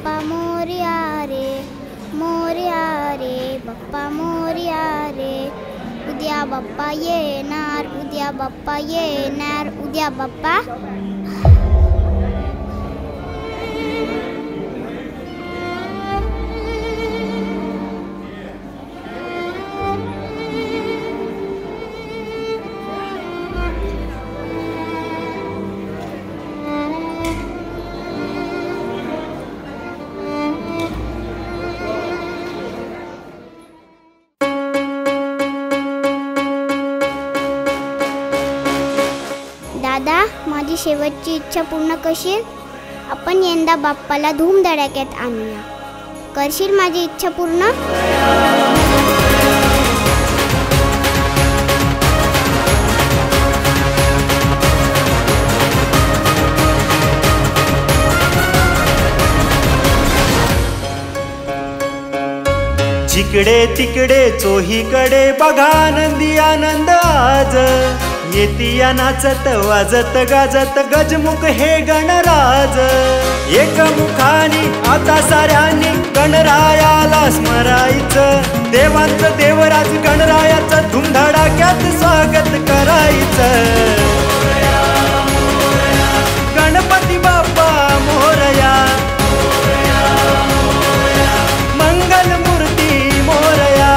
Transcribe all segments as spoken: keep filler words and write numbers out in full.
बाप्पा मोरया रे, मोरया रे, बाप्पा मोरया रे. उद्या बाप्पा येणार, उद्या बाप्पा येणार, उद्या बाप्पा. दादा, माझी शेवटची इच्छा पूर्ण करशील? आपण यंदा बाप्पाला धूमधडाक्यात आणूया. करशील माझी इच्छा पूर्ण? जिकडे तिकडे चोहीकडे बघा आनंदी आनंद आज. येतिया नाचत वाजत गाजत गजमुख हे गणराज. एकमुखानी आता साऱ्यांनी गणरायाला स्मरायचं. देवांचं देवराज गणरायाचं धुमधडाक्यात स्वागत करायचं. गणपती बाप्पा मोरया, मंगल मूर्ती मोरया.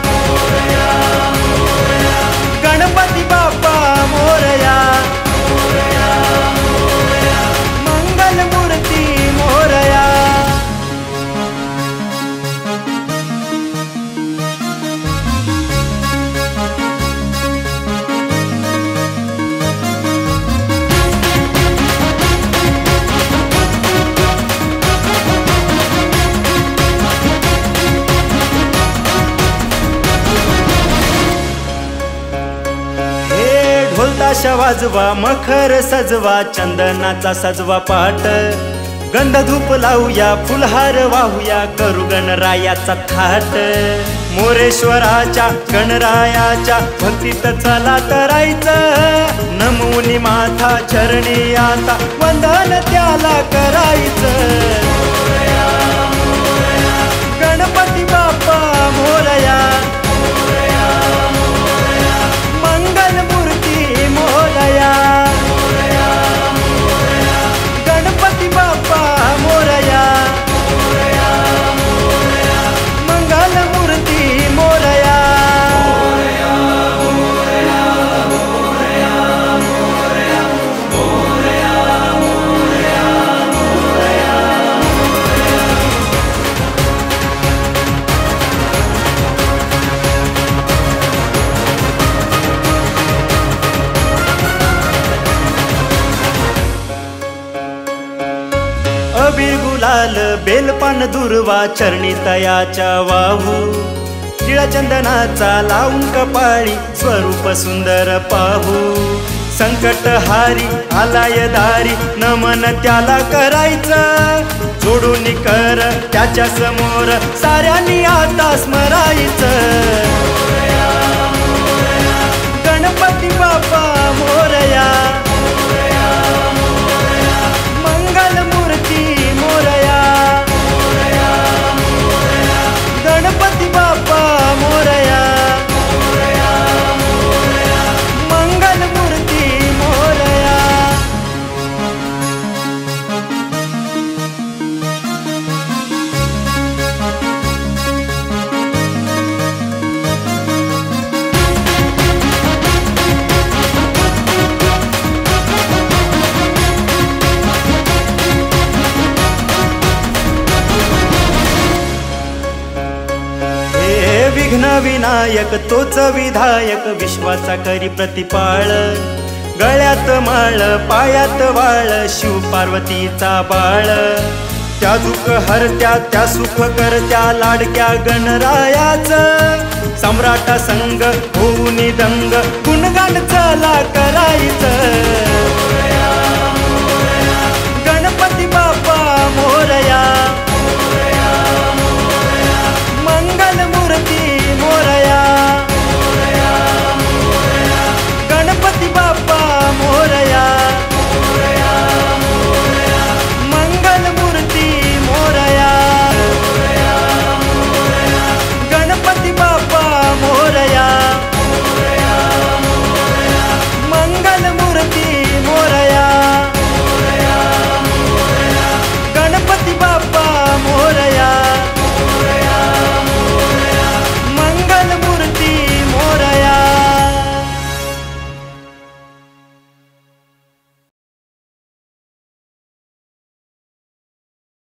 गणपती बाप्पा मोरया, मंगल मूर्ती मोरया. ढोलताशा वाजवा, मखर सजवा, चंदनाचा सजवा पाट. गंध धूप लावूया, फुलहार वाहूया, करू गणरायाचा थाट. मोरेश्वराच्या गणरायाच्या भक्तीत चला तरायचं. नमूनी माथा चरणी आता वंदन त्याला करायचं. गणपती बाप्पा मोरया, मंगल मूर्ती मोरया. गणपती बाप्पा मोरया, मंगल मूर्ती मोरया. अबीर गुलाल बेलपान दुर्वा चरणी तयाच्या वाहू. टिळा चंदनाचा लावून कपाळी स्वरूप सुंदर पाहू. संकट हारी आलाय दारी नमन त्याला करायचं. जोडून कर त्याच्या समोर साऱ्यांनी आता स्मरायचं. गणपती बाप्पा मोरया, मंगल मूर्ती मोरया. गणपती बाप्पा मोरया, मंगल मूर्ती मोरया. विघ्न विनायक तोच विधायक विश्वाचा करी प्रतिपाळ. गळ्यात माळ पायात वाळ शिव पार्वतीचा बाळ. त्या दुःख हरत्या त्या सुख करत्या लाडक्या गणरायाचं. सम्राटा संग होऊन दंग गुणगान चला करायचं.